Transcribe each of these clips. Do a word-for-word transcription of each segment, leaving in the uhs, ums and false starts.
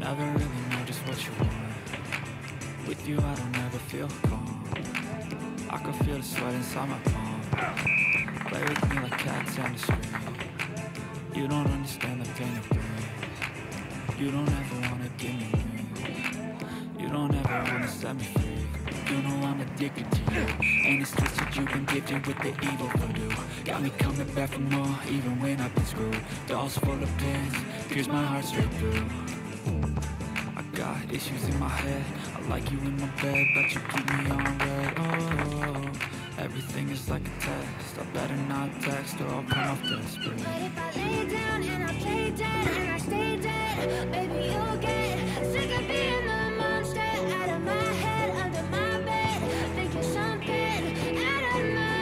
Never really know just what you want. With you I don't ever feel calm. I can feel the sweat inside my palm. Play with me like cats on the street. You don't understand the pain of pain. You don't ever wanna give me wings. You don't ever wanna set me free. You know I'm addicted to you, and it's twisted. You've been gifted with the evil voodoo. Got me coming back for more, even when I've been screwed. Dolls full of pins, pierce my heart straight through. I got issues in my head. I like you in my bed, but you keep me on red. Oh, everything is like a test. I better not text or I'll come off desperate. But if I lay down and I play dead and I stay dead, baby, you'll get sick of being the monster out of my head, under my bed, thinking something out of my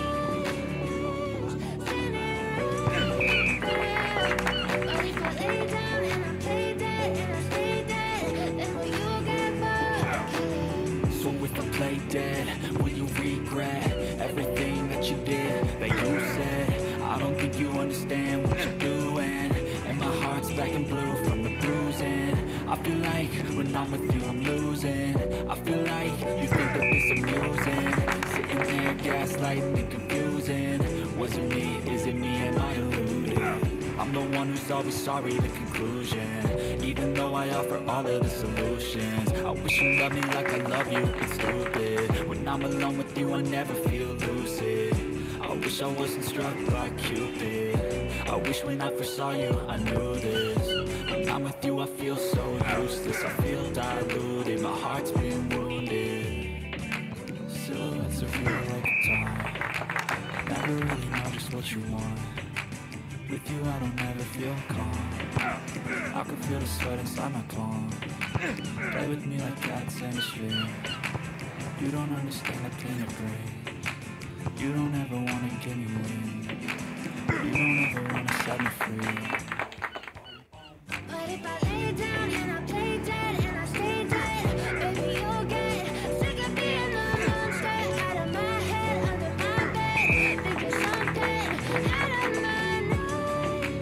nose, standing right there. But if I lay down and I play dead and I stay dead, then will you get bucked? So if I play dead, will you regret everything that you did, that you said? I don't think you understand what you're doing, and my heart's black and blue from the bruising. I feel like when I'm with you I'm losing. I feel like you think that this amusing, sitting there gaslighting and confusing. Was it me? Is it me? Am I deluded? I'm the one who's always sorry, the conclusion, even though I offer all of the solutions. I wish you loved me like I love you, it's stupid. When I'm alone with you I never feel lucid. I wish I wasn't struck by Cupid. I wish when I first saw you I knew this. When I'm with you I feel so useless. I feel diluted, my heart's been wounded. Silhouettes of you like a dawn. Never really know just what you want. With you I don't ever feel calm. I can feel the sweat inside my palm. Play with me like cats in the street. You don't understand the pain of pain. You don't ever wanna give me wings. You don't ever wanna set me free. But if I lay down and I play dead and I stay dead, baby, you'll get sick of being the monster out of my head, under my bed, thinking something out of my nose,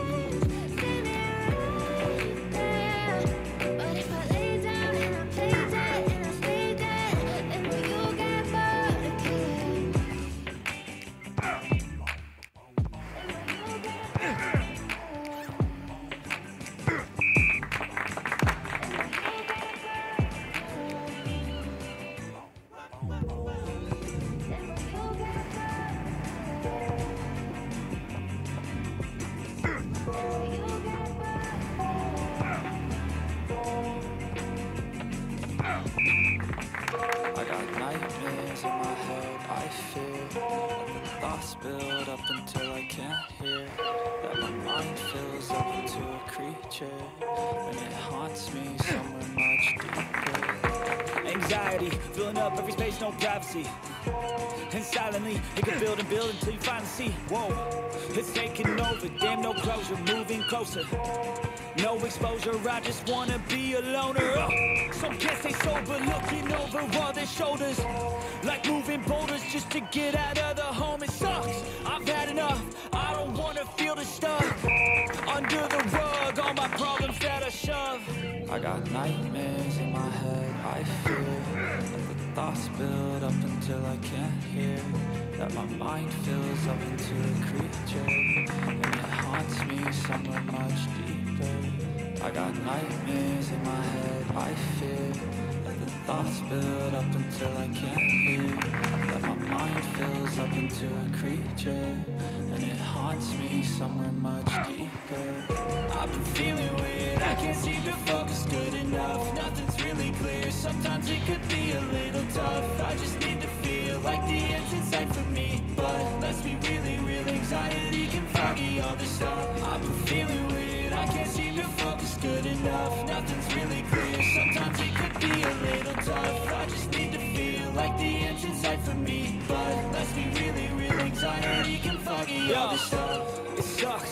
standing right there. But if I lay down and I play dead and I stay dead, then will you get bored again? I got nightmares in my head, I fear that the thoughts build up until I can't hear, that my mind fills up into a creature, and it haunts me somewhere much deeper. Anxiety, filling up every space, no privacy. And silently, it can build and build until you finally see, whoa, it's taking over, damn no closure, moving closer. No exposure, I just wanna be a loner. uh, Some can't stay sober, looking over all their shoulders, like moving boulders just to get out of the home. It sucks, I've had enough, I don't wanna feel the stuff under the rug, all my problems that I shove. I got nightmares in my head, I fear that the thoughts build up until I can't hear, that my mind fills up into a creature, and it haunts me somewhere much deeper. I got nightmares in my head, I fear that the thoughts build up until I can't hear, that my mind fills up into a creature, and it haunts me somewhere much deeper. I've been feeling weird, I can't seem to focus good enough. Nothing's really clear, sometimes it could be a little tough. I just need to feel like the end's in sight for me, but let's be really real, anxiety can foggy all this stuff. I've been feeling weird, I can't seem to focus good enough. Nothing's really clear, sometimes it could be a little tough. I just need to feel like the end's in sight for me, but let's be really real, anxiety can foggy all this stuff. It sucks when you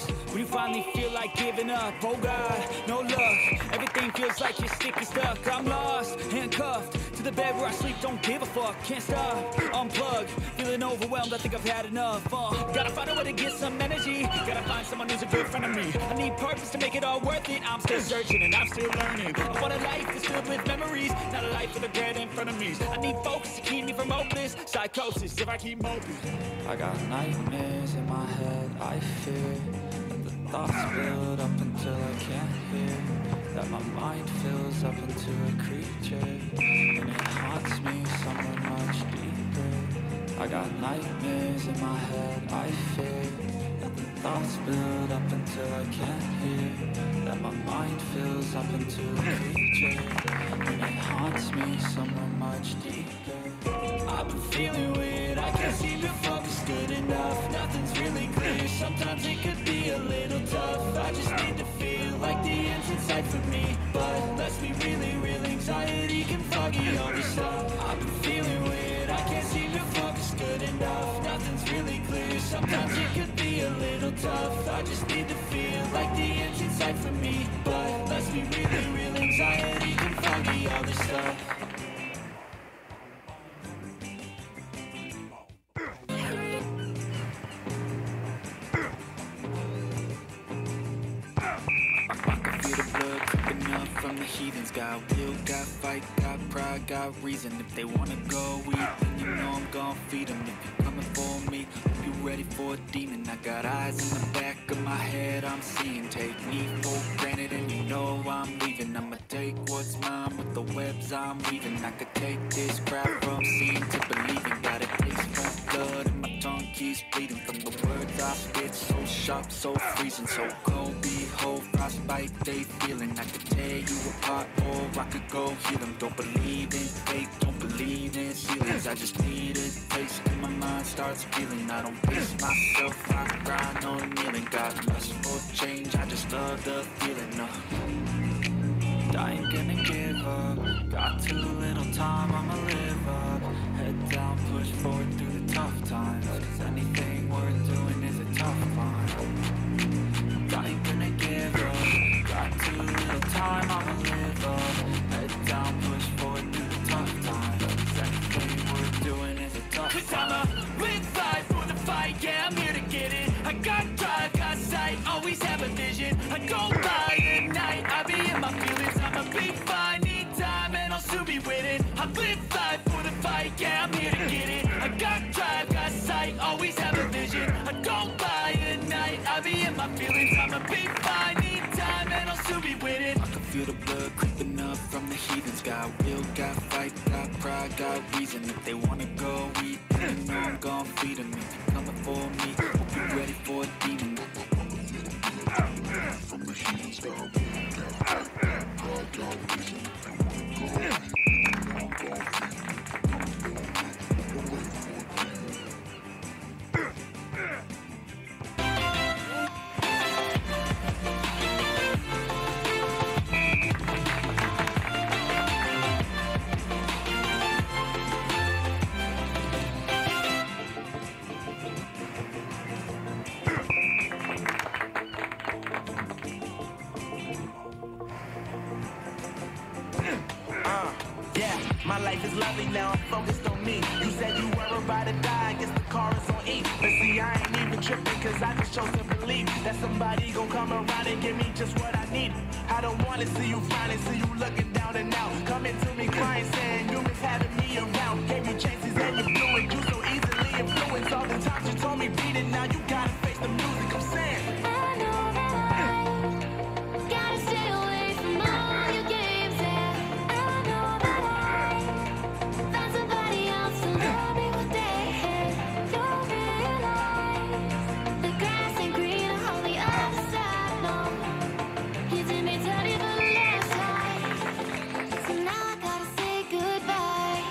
finally feel like giving up. Oh God, no luck. Everything feels like you're sticky stuck. I'm lost, handcuffed to the bed where I sleep. Don't give a fuck, can't stop. Unplug, feeling overwhelmed. I think I've had enough. Uh, gotta find a way to get some energy. Gotta find someone who's a good friend of me. I need purpose to make it all worth it. I'm still searching and I'm still learning. I want a life that's filled with memories, not a life with a regret in front of me. I need focus to keep me from hopeless psychosis if I keep moping. I got nightmares in my head, I fear that the thoughts build up until I can't hear, that my mind fills up into a creature, and it haunts me somewhere much deeper. I got nightmares in my head, I fear that the thoughts build up until I can't hear, that my mind fills up into a creature, and it haunts me somewhere much deeper. I've been feeling weird, I can't seem to focus good enough. Nothing's really clear, sometimes it could be a little tough. I just need to feel like the end's in sight for me, but let's be really real, anxiety can foggy all this stuff. I've been feeling weird, I can't seem to focus good enough. Nothing's really clear, sometimes it could be a little tough. I just need to feel like the end's in sight for me, but let's be really real, anxiety can foggy all this stuff. From the heathens, got will, got fight, got pride, got reason. If they wanna go eat, then you know I'm gon' feed them. If you're coming for me, hope you ready for a demon. I got eyes in the back of my head, I'm seeing. Take me for granted and you know I'm leaving. I'ma take what's mine with the webs I'm weaving. I could take this crap from seeing to believing. Got a taste for blood and my tongue keeps bleeding from the words I spit. So sharp, so freezing, so cold. Behold, frostbite they feeling. I could tear you apart or I could go heal them. Don't believe in fate, don't believe in ceilings. I just need a taste and my mind starts feeling. I don't pace myself, I grind on kneeling. Got lust for change, I just love the feeling. uh. I ain't gonna give up, got too little time, I'ma live up. Head down, push forward through the tough times, cause anything worth doing is a tough climb. I ain't gonna give up, got too little time, I'ma live up. Head down, push forward through the tough times, cause anything worth doing is a tough Cause climb. I'm a live fight for the fight, yeah, I'm here to get it. I got drive, got sight, always have a vision. I don't lie at night, I be in my feelings. I'm a big fine, need time, and I'll soon be winning. I live fight for the fight, yeah, I'm here to get it. I got drive, got sight, always have a vision. I don't lie at night, I be in my feelings. I'm a big fine, need time, and I'll soon be winning. I can feel the blood creeping up from the heathens. Got will, got fight, got pride, got reason. If they wanna go eat, then you know I'm gon' feed them. If you're coming for me, hope you're ready for a demon. From the heathens, got will, got fight, got pride, got reason. If they wanna go eat, then you know I'm gon' feed them. My life is lovely now, I'm focused on me. You said you were about to die, I guess the car is on E. But see, I ain't even tripping, cause I just chose to believe that somebody gon' come around and give me just what I need. I don't wanna see you finally, see you looking down and out. Coming to me crying, saying you miss having me around. Gave you chances and you blew it, you so easily influenced. All the times you told me beat it, now you gotta face the music, I'm saying. I know that I gotta stay away from all your games, yeah. I know that I found somebody else to love me one day. You'll realize the grass ain't greener on the other side, no. You did me dirty the last time, so now I gotta say goodbye.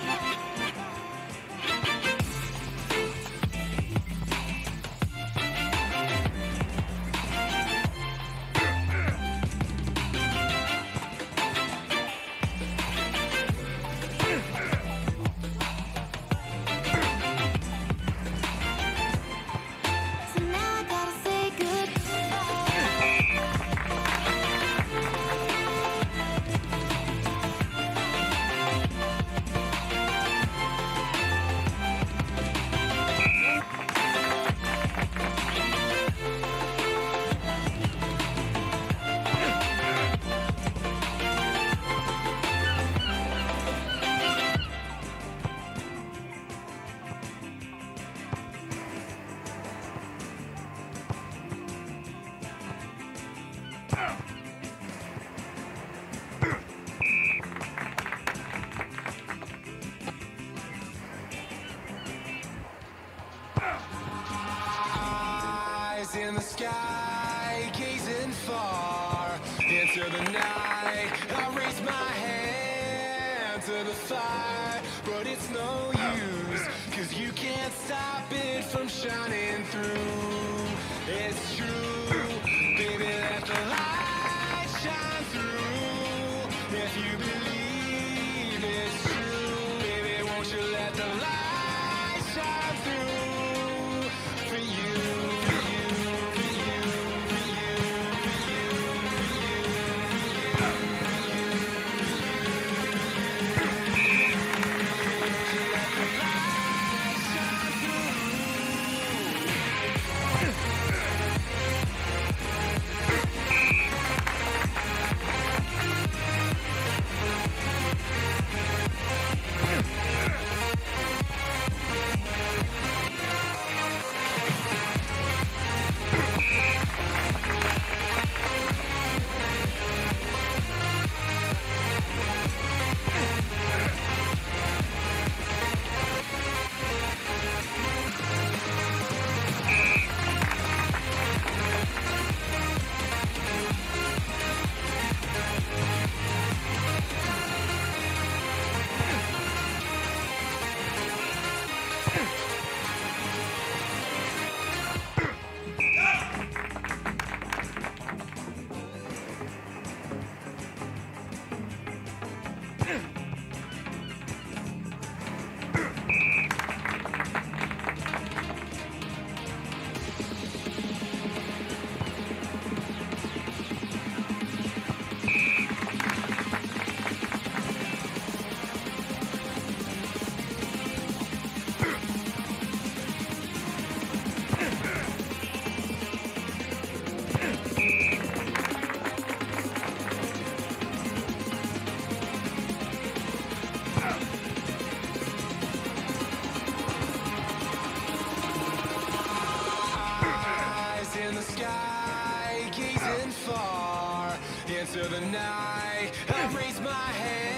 far into the night. I raise my hand to the fire, but it's no use, 'cause you can't stop it from shining through. It's true, baby, let the light shine through. If you believe it's true, baby, won't you let the light shine through for you, for you, for you, for you, for you, for you, for you. Won't you let the light shine through? Eyes in the sky, gazing far into the night. I raise my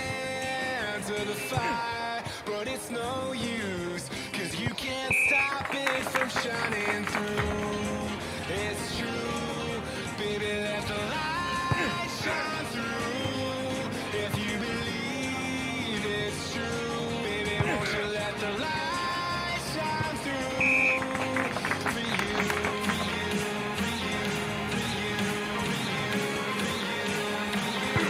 hand to the fire, but it's no use, 'cause you can't stop it from shining through. It's true, baby, let the light shine through. If you believe it's true, baby, won't you let the light shine through for you, for you, for you, for you, for you,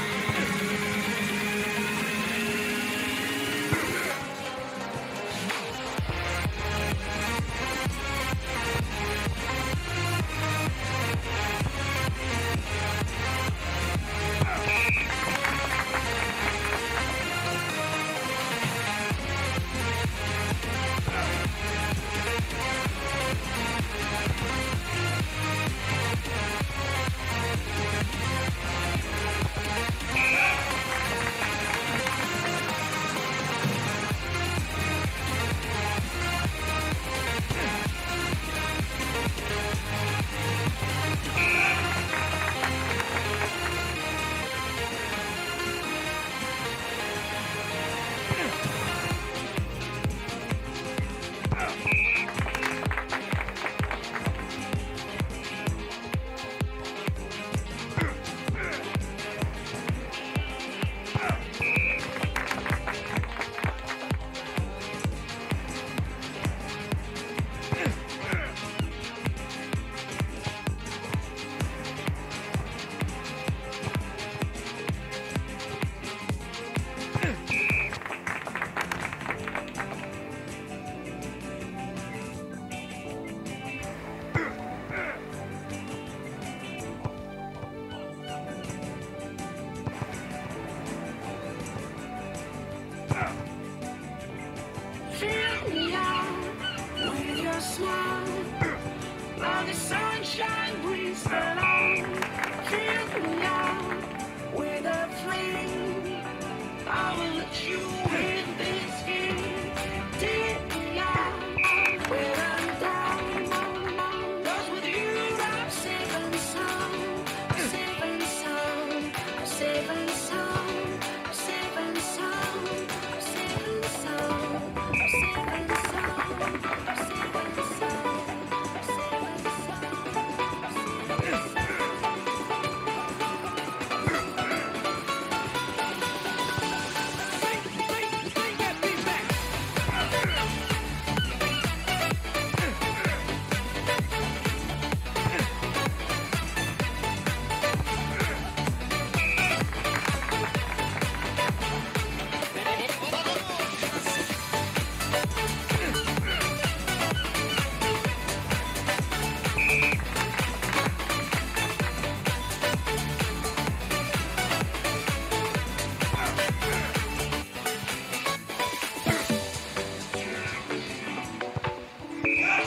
for you.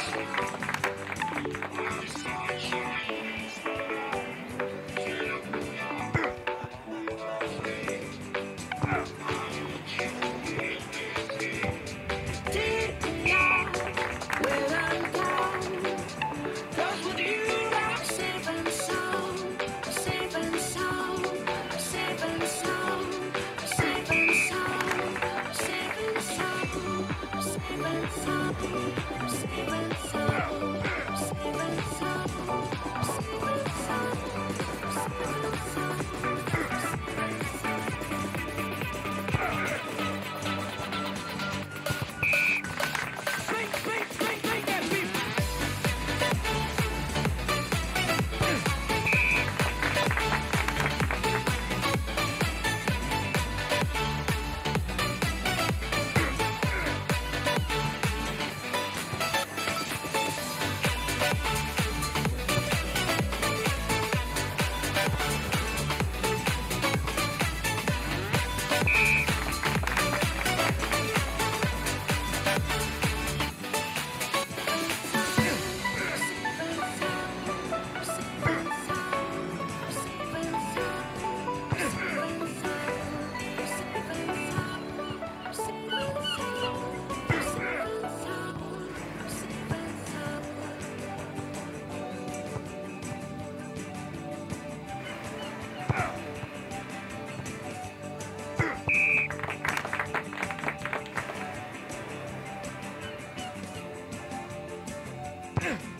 Yeah.